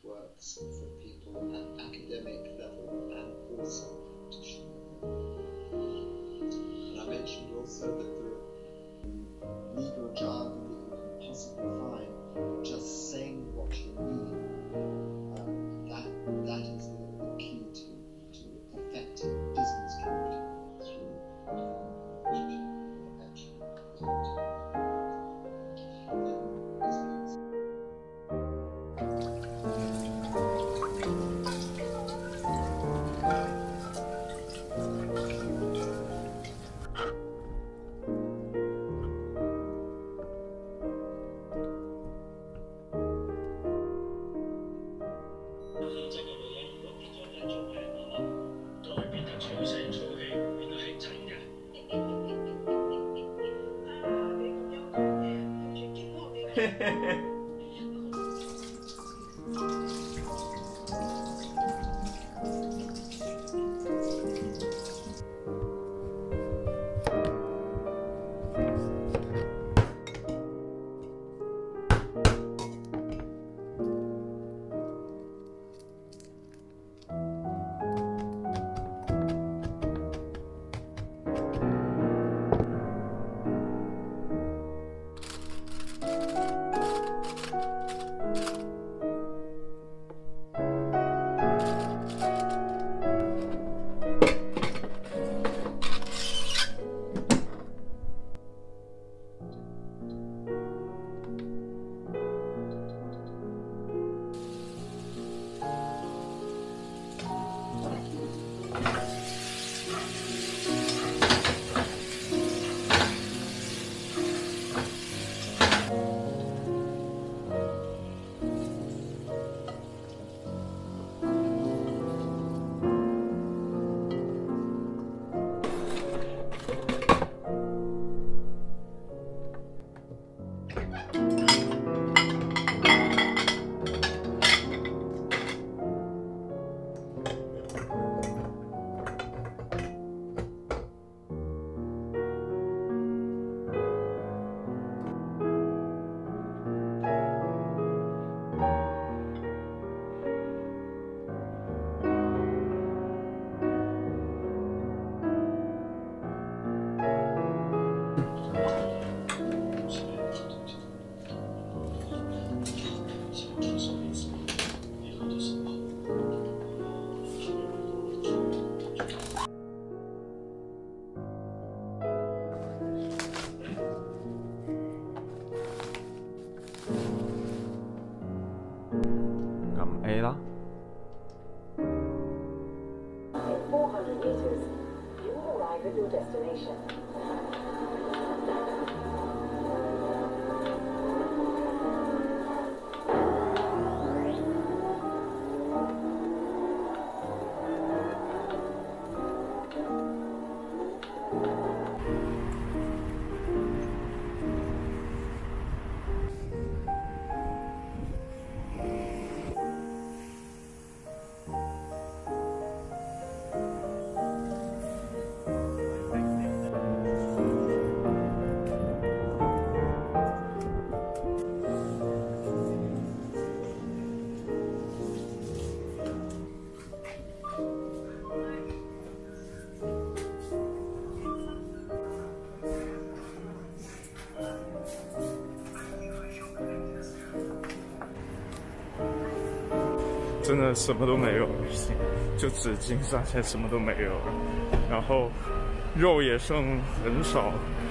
works for people at academic level and also practitioner level. And I mentioned also that the legal jargon you can possibly find, but just saying what you mean, that is the key to effective business communication through A 啦。 In 400 meters, you will arrive at your destination. 真的什么都没有，就纸巾上现在什么都没有了，然后肉也剩很少。